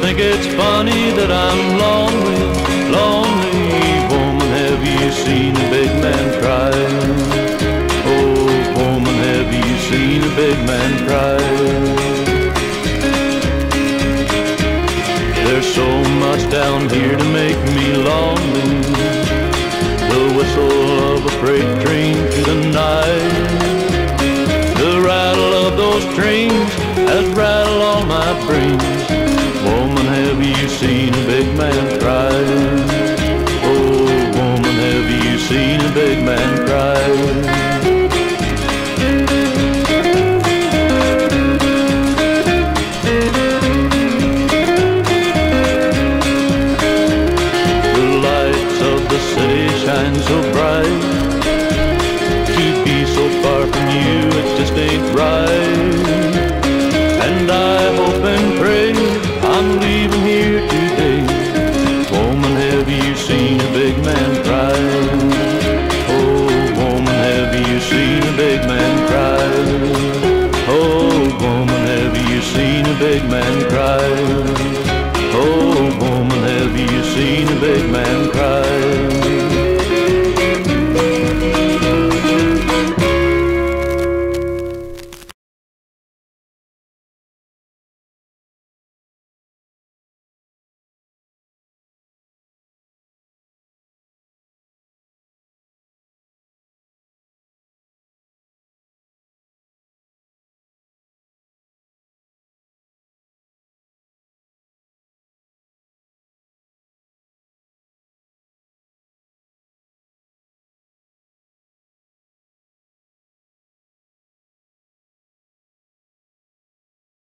think it's funny that I'm lonely, lonely. Woman, have you seen a big man cry? Oh, woman, have you seen a big man cry? There's so much down here to make me lonely. The whistle of a freight train through the night, the rattle of those trains as rattle